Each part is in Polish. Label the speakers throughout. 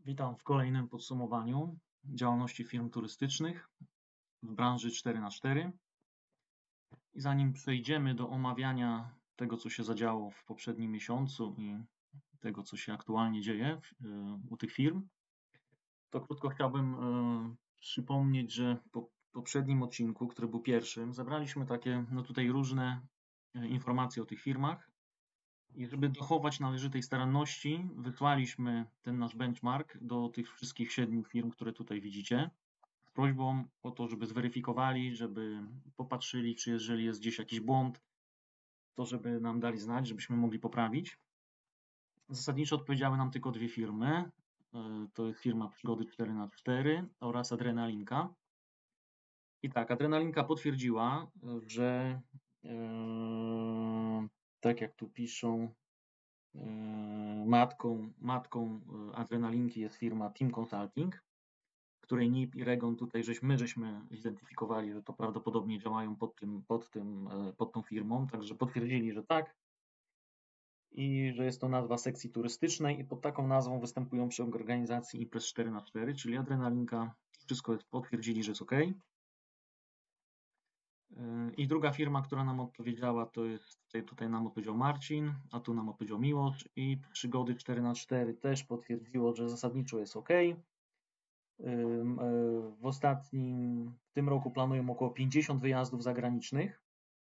Speaker 1: Witam w kolejnym podsumowaniu działalności firm turystycznych w branży 4x4. I zanim przejdziemy do omawiania tego, co się zadziało w poprzednim miesiącu i tego, co się aktualnie dzieje u tych firm, to krótko chciałbym przypomnieć, że po poprzednim odcinku, który był pierwszym, zebraliśmy takie tutaj różne informacje o tych firmach. I żeby dochować należytej staranności, wysłaliśmy ten nasz benchmark do tych wszystkich 7 firm, które tutaj widzicie, z prośbą o to, żeby zweryfikowali, żeby popatrzyli, czy jeżeli jest gdzieś jakiś błąd, to żeby nam dali znać, żebyśmy mogli poprawić. Zasadniczo odpowiedziały nam tylko 2 firmy. To jest firma Przygody 4x4 oraz Adrenalinka. I tak, Adrenalinka potwierdziła, że tak jak tu piszą, matką Adrenalinki jest firma Team Consulting, której NIP i Regon tutaj żeśmy zidentyfikowali, że to prawdopodobnie działają pod tą firmą, także potwierdzili, że tak i że jest to nazwa sekcji turystycznej i pod taką nazwą występują przy organizacji imprez 4x4, czyli Adrenalinka, wszystko potwierdzili, że jest ok. I druga firma, która nam odpowiedziała, to jest, tutaj nam odpowiedział Marcin, a tu nam odpowiedział Miłosz i Przygody 4x4 też potwierdziło, że zasadniczo jest ok. W tym roku planują około 50 wyjazdów zagranicznych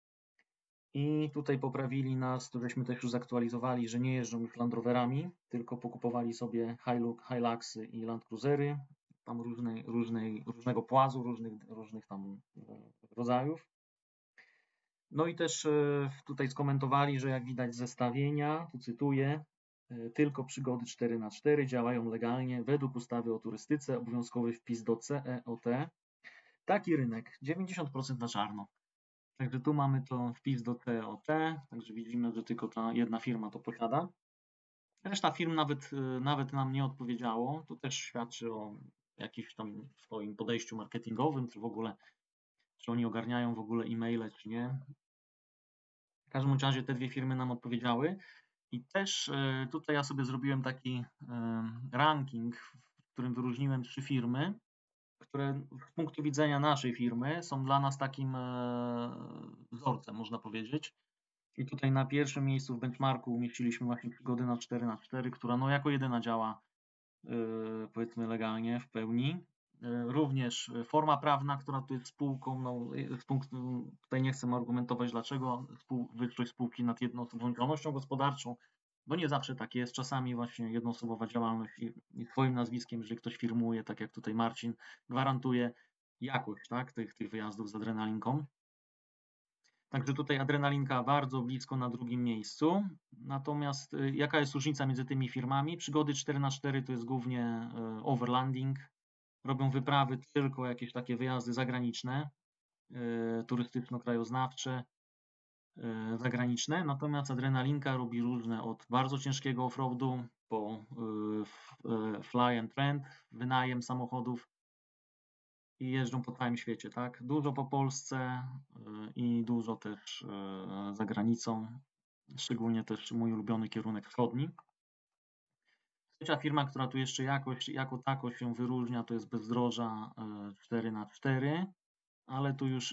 Speaker 1: i tutaj poprawili nas, to żeśmy też już zaktualizowali, że nie jeżdżą już Land Roverami, tylko pokupowali sobie Hiluxy i Land Cruisery, tam różnego płazu, różnych tam rodzajów. No i też tutaj skomentowali, że jak widać z zestawienia, tu cytuję, tylko Przygody 4x4 działają legalnie według ustawy o turystyce, obowiązkowy wpis do CEOT. Taki rynek, 90% na czarno. Także tu mamy to wpis do CEOT, także widzimy, że tylko ta jedna firma to posiada. Reszta firm nawet nam nie odpowiedziało. To też świadczy o jakimś tam swoim podejściu marketingowym, czy w ogóle, czy oni ogarniają w ogóle e-maile, czy nie. W każdym razie te 2 firmy nam odpowiedziały. I też tutaj ja sobie zrobiłem taki ranking, w którym wyróżniłem 3 firmy, które z punktu widzenia naszej firmy są dla nas takim wzorcem, można powiedzieć. I tutaj na pierwszym miejscu w benchmarku umieściliśmy właśnie Przygody na 4x4, która jako jedyna działa powiedzmy legalnie, w pełni. Również forma prawna, która tu jest spółką, tutaj nie chcę argumentować dlaczego, wyższość spółki nad jednoosobową działalnością gospodarczą, bo nie zawsze tak jest. Czasami właśnie jednoosobowa działalność i swoim nazwiskiem, jeżeli ktoś firmuje, tak jak tutaj Marcin, gwarantuje jakość, tak, tych wyjazdów z Adrenalinką. Także tutaj Adrenalinka bardzo blisko na drugim miejscu. Natomiast jaka jest różnica między tymi firmami? Przygody 4x4 to jest głównie overlanding. Robią wyprawy tylko jakieś takie wyjazdy zagraniczne, turystyczno-krajoznawcze, zagraniczne. Natomiast Adrenalinka robi różne od bardzo ciężkiego offroadu po fly and rent, wynajem samochodów i jeżdżą po całym świecie, tak? Dużo po Polsce i dużo też za granicą, szczególnie też mój ulubiony kierunek wschodni. Trzecia firma, która tu jeszcze jako tako się wyróżnia, to jest Bezdroża 4x4, ale tu już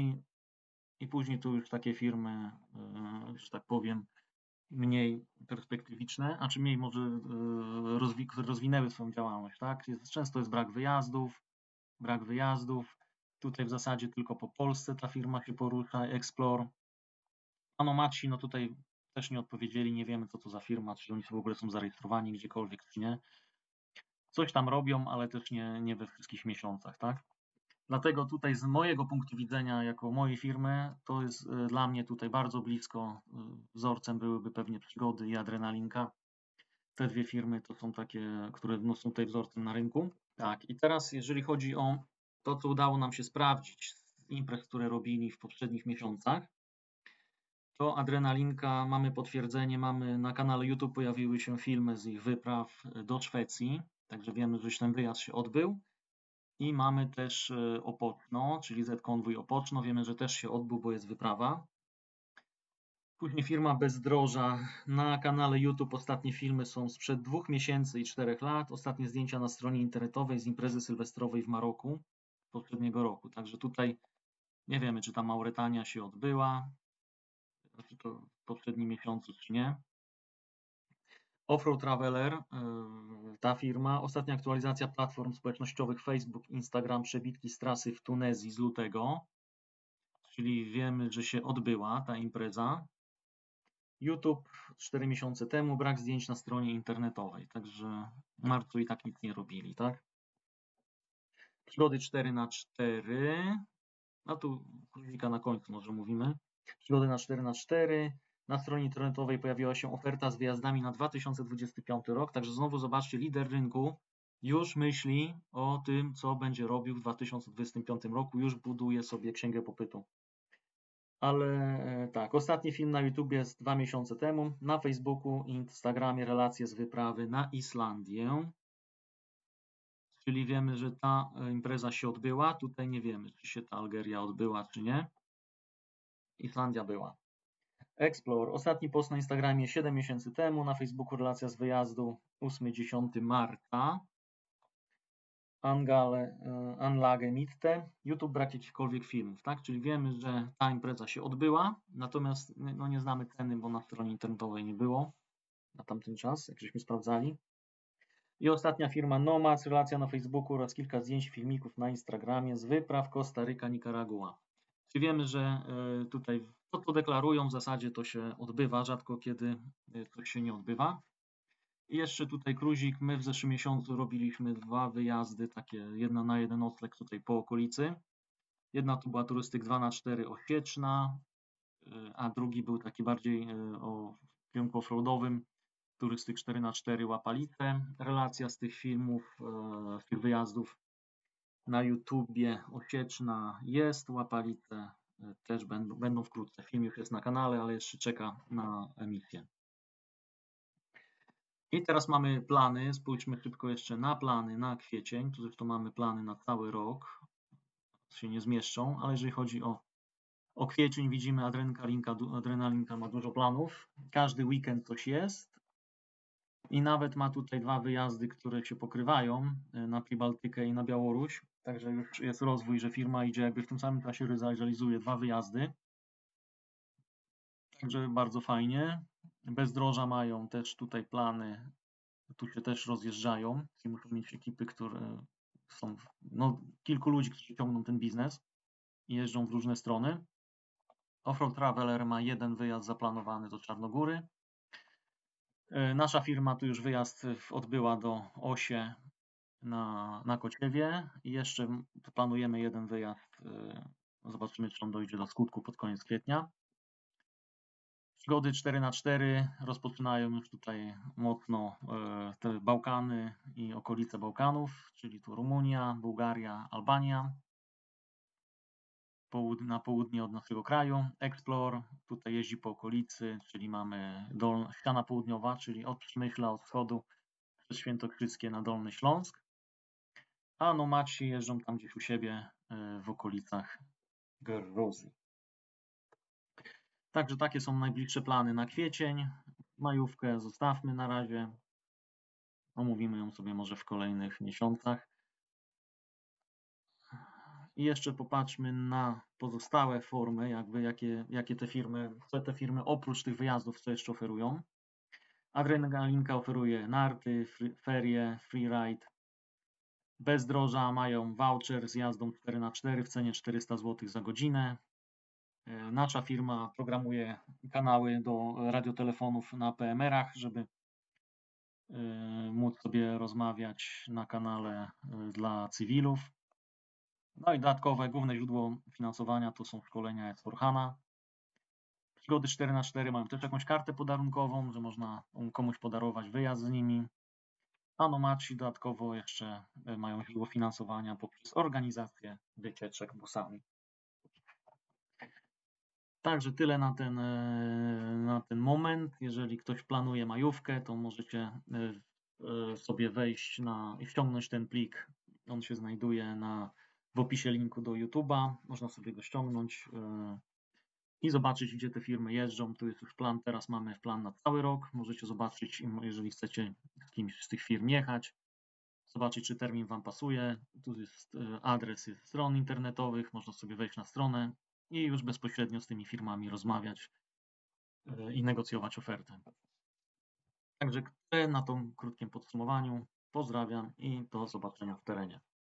Speaker 1: i później tu już takie firmy, że tak powiem, mniej perspektywiczne, a czy mniej może rozwinęły swoją działalność, tak? Często jest brak wyjazdów. Tutaj w zasadzie tylko po Polsce ta firma się porusza, Explore. Anomaci, no tutaj też nie odpowiedzieli, nie wiemy co to za firma, czy oni w ogóle są zarejestrowani gdziekolwiek, czy nie. Coś tam robią, ale też nie we wszystkich miesiącach, tak? Dlatego tutaj z mojego punktu widzenia, jako mojej firmy, to jest dla mnie tutaj bardzo blisko. Wzorcem byłyby pewnie Przygody i Adrenalinka. Te 2 firmy to są takie, które są tutaj wzorcem na rynku. Tak, i teraz jeżeli chodzi o to, co udało nam się sprawdzić z imprez, które robili w poprzednich miesiącach, to Adrenalinka, mamy potwierdzenie, na kanale YouTube pojawiły się filmy z ich wypraw do Szwecji, także wiemy, że ten wyjazd się odbył. I mamy też Opoczno, czyli Z-Konwój Opoczno, wiemy, że też się odbył, bo jest wyprawa. Później firma Bezdroża. Na kanale YouTube ostatnie filmy są sprzed 2 miesięcy i 4 lat. Ostatnie zdjęcia na stronie internetowej z imprezy sylwestrowej w Maroku poprzedniego roku. Także tutaj nie wiemy, czy ta Mauretania się odbyła, znaczy to w poprzednim miesiącu, czy nie. Offroad Traveler, ta firma. Ostatnia aktualizacja platform społecznościowych Facebook, Instagram, przebitki z trasy w Tunezji z lutego. Czyli wiemy, że się odbyła ta impreza. YouTube 4 miesiące temu, brak zdjęć na stronie internetowej, także w marcu i tak nic nie robili, tak? Przygody 4x4, no tu królika na końcu może mówimy. Przygody na 4x4, na stronie internetowej pojawiła się oferta z wyjazdami na 2025 rok, także znowu zobaczcie, lider rynku już myśli o tym, co będzie robił w 2025 roku, już buduje sobie księgę popytu. Ale tak, ostatni film na YouTube jest 2 miesiące temu. Na Facebooku i Instagramie relacje z wyprawy na Islandię. Czyli wiemy, że ta impreza się odbyła. Tutaj nie wiemy, czy się ta Algeria odbyła, czy nie. Islandia była. Explore. Ostatni post na Instagramie 7 miesięcy temu. Na Facebooku relacja z wyjazdu 8-10 marca. Anlage Mitte. YouTube brak jakichkolwiek filmów, tak? Czyli wiemy, że ta impreza się odbyła, natomiast no, nie znamy ceny, bo na stronie internetowej nie było na tamten czas, jak żeśmy sprawdzali. I ostatnia firma Nomads, relacja na Facebooku oraz kilka zdjęć, filmików na Instagramie z wypraw Kostaryka, Nikaragua. Czyli wiemy, że tutaj to, co deklarują, w zasadzie to się odbywa, rzadko kiedy coś się nie odbywa. I jeszcze tutaj cruzik. My w zeszłym miesiącu robiliśmy 2 wyjazdy, takie 1 na 1 nocleg tutaj po okolicy. Jedna to była turystyk 2x4 Osieczna, a drugi był taki bardziej o kierunku offroadowym, turystyk 4x4 Łapalice. Relacja z tych filmów, z tych wyjazdów na YouTubie Osieczna jest, Łapalice też będą wkrótce. Film już jest na kanale, ale jeszcze czeka na emisję. I teraz mamy plany. Spójrzmy szybko jeszcze na plany na kwiecień. Tu zresztą mamy plany na cały rok. Się nie zmieszczą, ale jeżeli chodzi o kwiecień, widzimy Adrenalinka ma dużo planów. Każdy weekend coś jest. I nawet ma tutaj 2 wyjazdy, które się pokrywają na Pribaltykę i na Białoruś. Także już jest rozwój, że firma idzie jakby w tym samym czasie realizuje 2 wyjazdy. Także bardzo fajnie. Bezdroża mają też tutaj plany. Tu się też rozjeżdżają. Czyli muszą mieć ekipy, które są, no, kilku ludzi, którzy ciągną ten biznes i jeżdżą w różne strony. Offroad Traveler ma 1 wyjazd zaplanowany do Czarnogóry. Nasza firma tu już wyjazd odbyła do Osie na Kociewie i jeszcze planujemy 1 wyjazd. Zobaczymy, czy on dojdzie do skutku pod koniec kwietnia. Przygody 4x4 rozpoczynają już tutaj mocno te Bałkany i okolice Bałkanów, czyli tu Rumunia, Bułgaria, Albania. Na południe od naszego kraju. Explore tutaj jeździ po okolicy, czyli mamy ściana południowa, czyli od Przemyśla, od wschodu przez Świętokrzyskie na Dolny Śląsk. A Nomadsi jeżdżą tam gdzieś u siebie w okolicach Gruzji. Także takie są najbliższe plany na kwiecień. Majówkę zostawmy na razie. Omówimy ją sobie może w kolejnych miesiącach. I jeszcze popatrzmy na pozostałe formy, jakby jakie te firmy oprócz tych wyjazdów, co jeszcze oferują. Adrenalinka oferuje narty, ferie, freeride. Bezdroża mają voucher z jazdą 4x4 w cenie 400 zł za godzinę. Nasza firma programuje kanały do radiotelefonów na PMR-ach, żeby móc sobie rozmawiać na kanale dla cywilów. No i dodatkowe, główne źródło finansowania to są szkolenia S4HANA. Przygody 4x4 mają też jakąś kartę podarunkową, że można komuś podarować wyjazd z nimi. A Nomadsi dodatkowo jeszcze mają źródło finansowania poprzez organizację wycieczek busami. Także tyle na ten moment. Jeżeli ktoś planuje majówkę, to możecie sobie wejść i ściągnąć ten plik. On się znajduje w opisie linku do YouTube'a. Można sobie go ściągnąć. i zobaczyć, gdzie te firmy jeżdżą. Tu jest już plan, teraz mamy plan na cały rok. Możecie zobaczyć, jeżeli chcecie z kimś z tych firm jechać, zobaczyć, czy termin Wam pasuje. Tu jest adres stron internetowych, można sobie wejść na stronę i już bezpośrednio z tymi firmami rozmawiać i negocjować ofertę. Także tyle na tym krótkim podsumowaniu. Pozdrawiam i do zobaczenia w terenie.